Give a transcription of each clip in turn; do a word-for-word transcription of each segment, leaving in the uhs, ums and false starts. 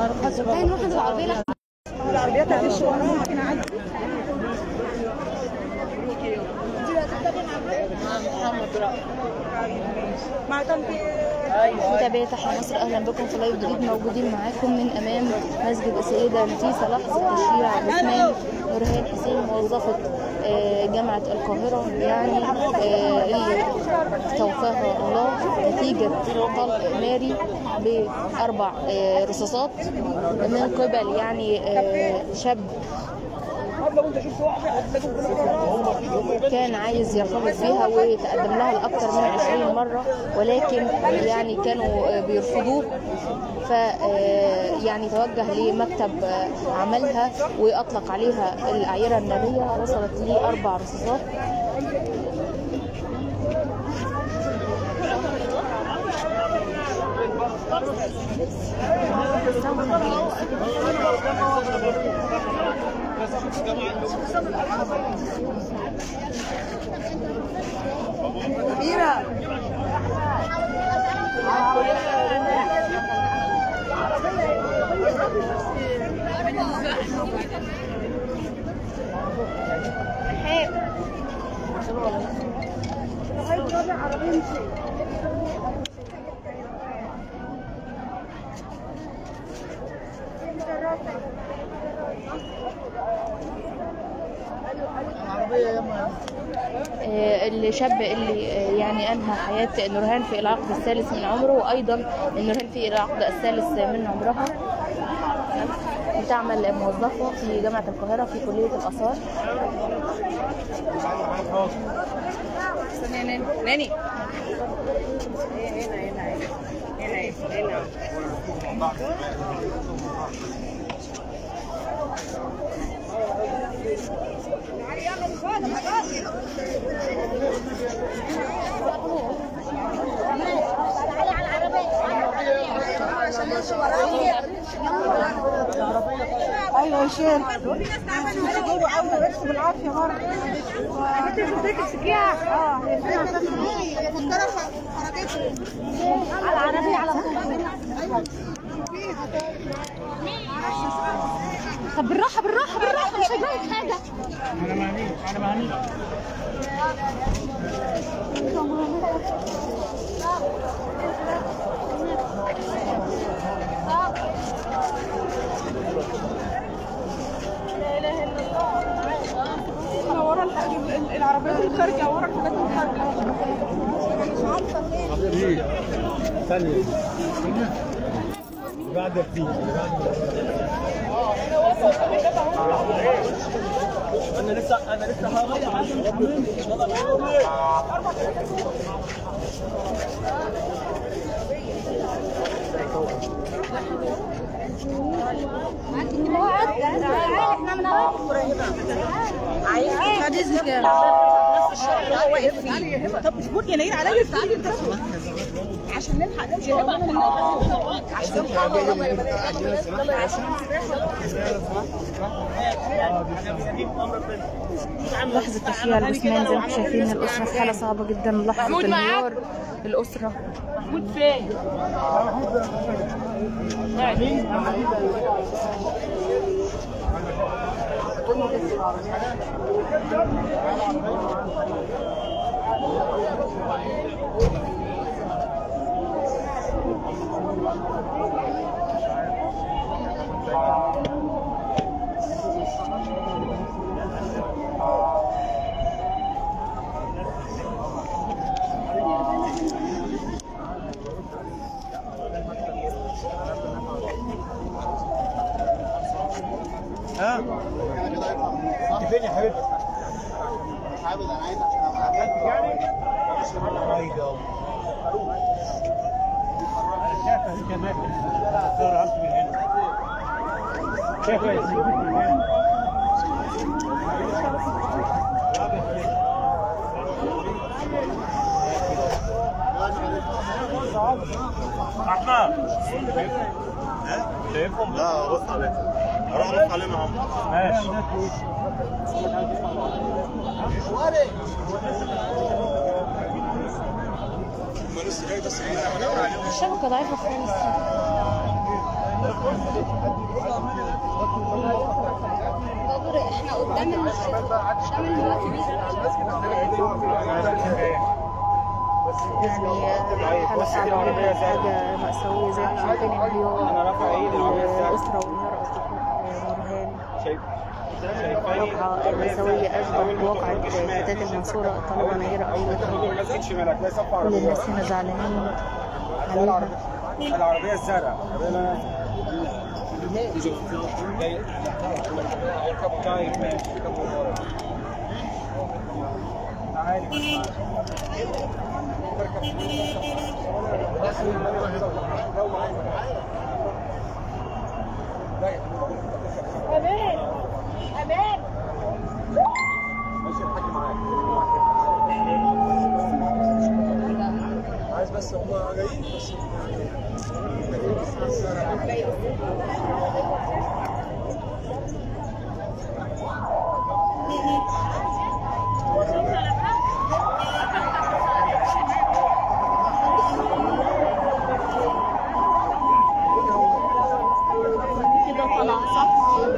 تعالي نروح ننزل العربيه. العربيات هتمشي وراها كده عادي. متابعي تحيا مصر، اهلا بكم في لايف جديد. موجودين معاكم من امام مسجد السيده نفيسه لحظه تشييع جثمان نورهان حسين موظفه جامعه القاهره، يعني اللي توفاها الله نتيجه طلق ناري باربع رصاصات من قبل يعني شاب كان عايز يرتبط بيها وتقدم لها لأكثر من عشرين مرة، ولكن يعني كانوا بيرفضوه. ف يعني توجه لمكتب عملها وأطلق عليها الأعيرة النارية، وصلت لأربع رصاصات. كبيرة الشاب اللي يعني انهى حياه نورهان في العقد الثالث من عمره، وايضا نورهان في العقد الثالث من عمرها، بتعمل موظفه في جامعه القاهره في كليه الاثار. ناني ناني هنا هنا هنا هنا ايوه شيل جوه قوي بس بالعافيه مره انت بتديك السكيعه. اه على العربيه على طول. طب بالراحه بالراحه بالراحه، مش هجيب حاجه. انا مهنيك انا مهنيك لا اله الا الله. ورا العربيات اللي خارجه، ورا الحاجات اللي خارجه. ثانيه بعد فيه انا لسه انا لسه هغير احنا من عايز كام؟ نفس الشارع اللي هو واقف فيه. طب اصبر يا نيل عليا، تعالي انت عشان نلحق نمشي. عشان لحظة تشييع الجثمان زي ما انتم شايفين. الأسرة في حالة صعبة جدا، لحظة انهيار الأسرة. محمود فين؟ ها؟ انت فين يا حبيبتي؟ مش عايز، انا عايز عشان ابقى عارف يعني رايقه. انا شايفه هي كمان الصوره من هنا. شايفه يا سيدي من هنا. احمد شايفهم؟ لا بص عليهم، اروح ابص عليهم يا عم. ماشي. الشبكة ضعيفة خالص. احنا قدام المسجد قدام المسجد يعني حالة صعبة جدا، حاجة مأساوية زي ما شايفين انهيار الأسرة وانهيار أصدقاء نورهان. واقعة مأساوية أشبه بواقعة فتاة المنصورة طالما نيرة أشرفها. كل الناس هنا زعلانين عليها. العربية الزرقاء أمان أمان ماشي الحاج معاك. عايز بس هم جايين بس كده طلع صح؟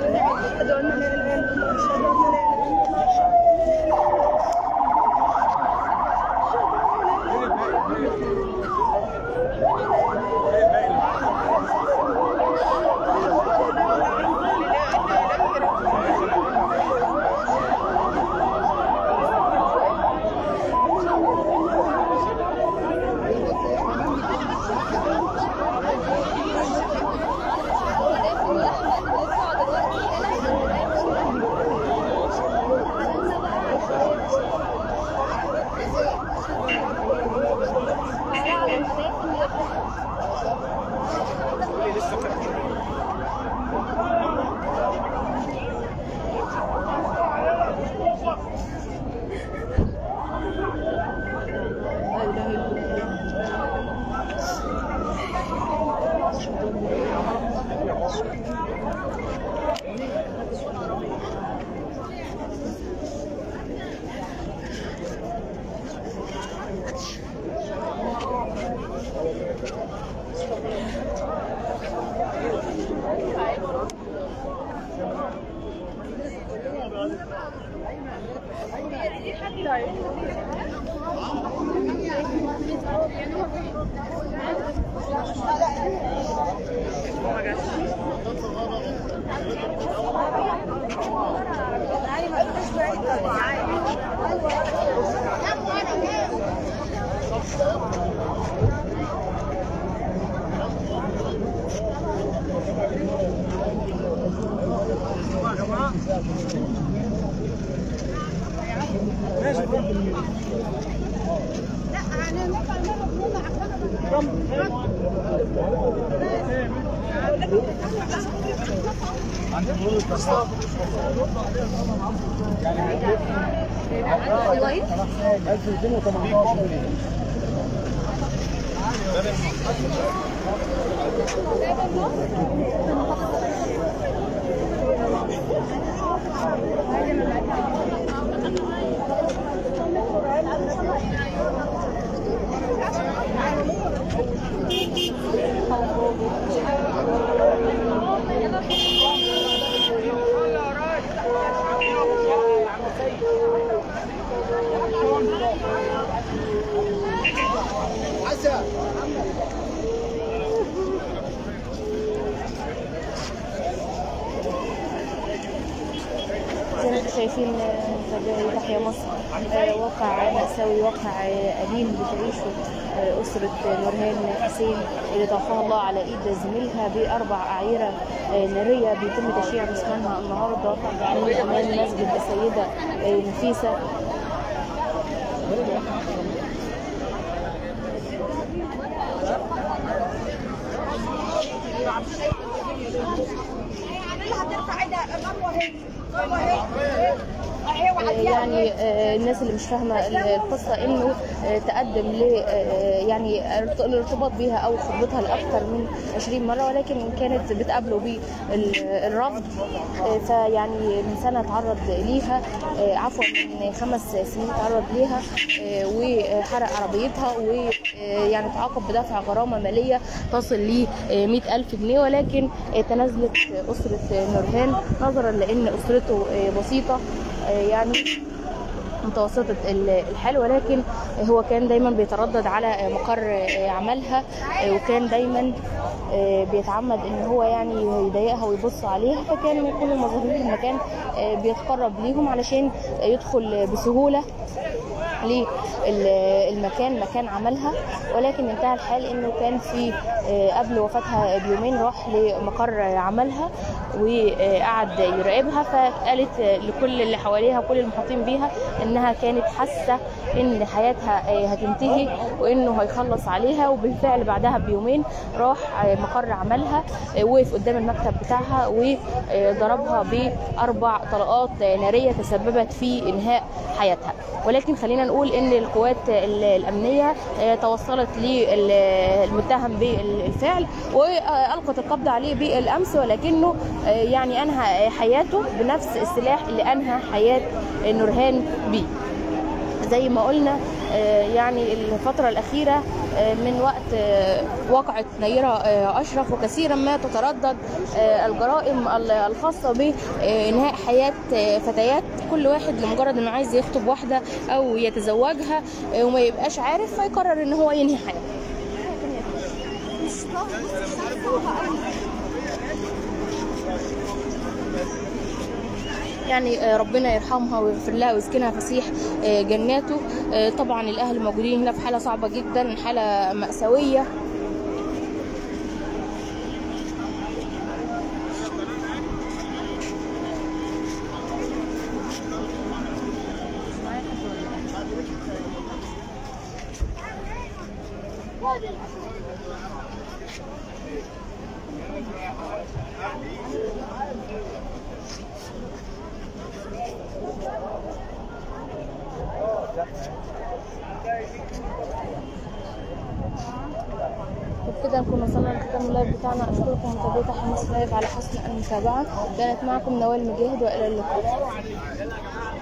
ألف ومئتين وثمانية عشر زي ما انتم شايفين في تحيا مصر واقع مأساوي، واقع أليم بتعيشه أسرة نورهان حسين اللي توفاها الله على إيد زميلها بأربع أعيرة نارية بيتم تشييع جثمانها النهارده من أمام مسجد السيدة نفيسة. هترفع ايدها الرموه هي يعني الناس اللي مش فاهمه القصه انه تقدم ل يعني الارتباط بيها او خطبتها لاكثر من عشرين مره، ولكن كانت بتقابله بالرفض. فيعني من سنه تعرض ليها، عفوا من خمس سنين تعرض ليها وحرق عربيتها، ويعني تعاقب بدفع غرامه ماليه تصل ل مئة ألف جنيه، ولكن تنازلت اسره نورهان نظرا لان اسرته بسيطه يعني متوسطة الحال، ولكن هو كان دايما بيتردد على مقر عملها، وكان دايما بيتعمد ان هو يعني يضايقها ويبص عليها، فكان كل المظاهرين في المكان بيتقرب ليهم علشان يدخل بسهولة للمكان مكان عملها. ولكن انتهى الحال انه كان في قبل وفاتها بيومين راح لمقر عملها وقعد يراقبها، فقالت لكل اللي حواليها وكل المحيطين بيها انها كانت حاسه ان حياتها هتنتهي وانه هيخلص عليها. وبالفعل بعدها بيومين راح مقر عملها، وقف قدام المكتب بتاعها وضربها باربع طلقات ناريه تسببت في انهاء حياتها. ولكن خلينا نقول ان القوات الامنيه توصلت للمتهم بالفعل والقت القبض عليه بالامس، ولكنه يعني انهى حياته بنفس السلاح اللي انهى حياه نورهان بيه. زي ما قلنا يعني الفترة الأخيرة من وقت وقعت نيرة أشرف وكثيرا ما تتردد الجرائم الخاصة بإنهاء حياة فتيات، كل واحد لمجرد إنه عايز يخطب واحدة أو يتزوجها وما يبقاش عارف فيقرر إن هو ينهي حياته. يعني ربنا يرحمها ويغفر لها ويسكنها فسيح جناته. طبعا الاهل موجودين هنا في حاله صعبه جدا، حاله مأساويه. وبكده نكون وصلنا لختام اللايف بتاعنا. اشكركم متابعة حماس لايف على حسن المتابعة. كانت معكم نوال مجاهد والى اللقاء.